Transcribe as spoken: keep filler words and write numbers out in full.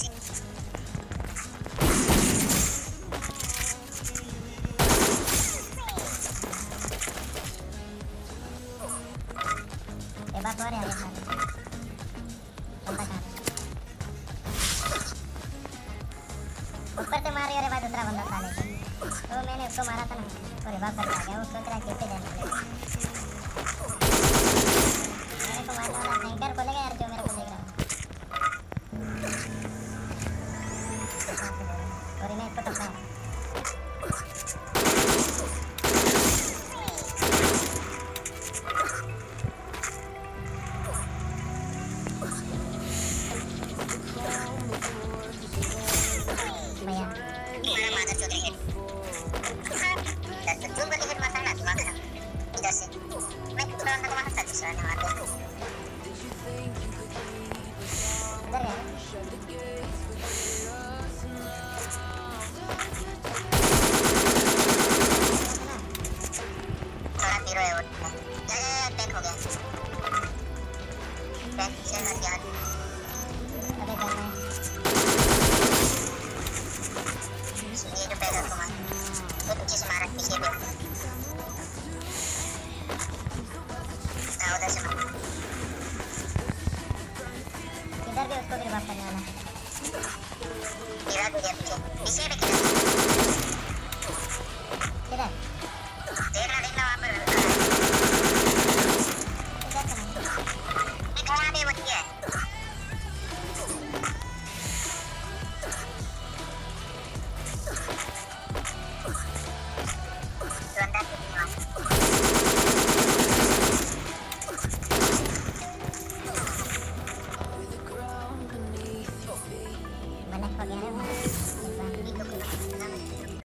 बात हो रही है ऊपर से मार रहे भाई दूसरा बंदा साले को। तो मैंने उसको मारा था ना, तो रिवाइव करके आ गया। वो सोच रहा है कैसे जाने लगे। मेरे को मारने वाला टैंकर बोलेगा यार जो मेरे को देख रहा है। और इन्हें इसको टपका इधर भी उसको भी रिवाइव करने वाला है। किधर